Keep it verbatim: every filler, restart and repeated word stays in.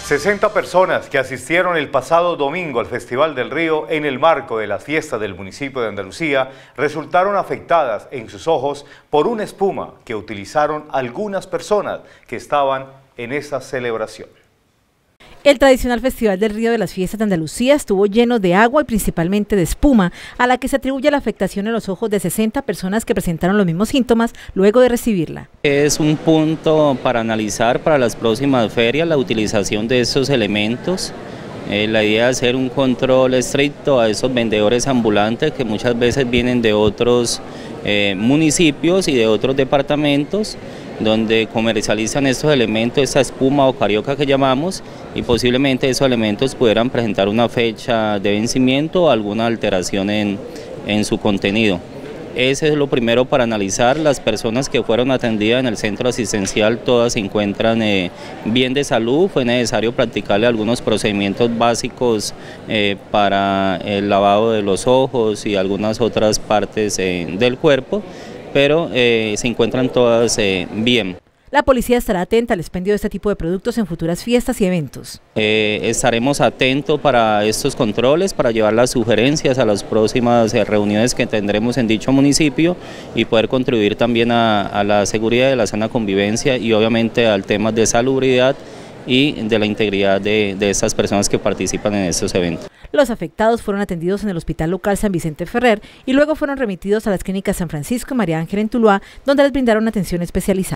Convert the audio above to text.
sesenta personas que asistieron el pasado domingo al Festival del Río en el marco de las fiestas del municipio de Andalucía resultaron afectadas en sus ojos por una espuma que utilizaron algunas personas que estaban en esa celebración. El tradicional Festival del Río de las Fiestas de Andalucía estuvo lleno de agua y principalmente de espuma, a la que se atribuye la afectación en los ojos de sesenta personas que presentaron los mismos síntomas luego de recibirla. Es un punto para analizar para las próximas ferias la utilización de estos elementos. Eh, la idea es hacer un control estricto a esos vendedores ambulantes que muchas veces vienen de otros eh, municipios y de otros departamentos, donde comercializan estos elementos, esta espuma o carioca que llamamos, y posiblemente esos elementos pudieran presentar una fecha de vencimiento o alguna alteración en, en su contenido. Ese es lo primero para analizar. Las personas que fueron atendidas en el centro asistencial todas se encuentran eh, bien de salud. Fue necesario practicarle algunos procedimientos básicos eh, para el lavado de los ojos y algunas otras partes eh, del cuerpo, pero eh, se encuentran todas eh, bien. La policía estará atenta al expendio de este tipo de productos en futuras fiestas y eventos. Eh, estaremos atentos para estos controles, para llevar las sugerencias a las próximas eh, reuniones que tendremos en dicho municipio y poder contribuir también a, a la seguridad de la sana convivencia y obviamente al tema de salubridad y de la integridad de, de estas personas que participan en estos eventos. Los afectados fueron atendidos en el Hospital Local San Vicente Ferrer y luego fueron remitidos a las clínicas San Francisco y María Ángel en Tuluá, donde les brindaron atención especializada.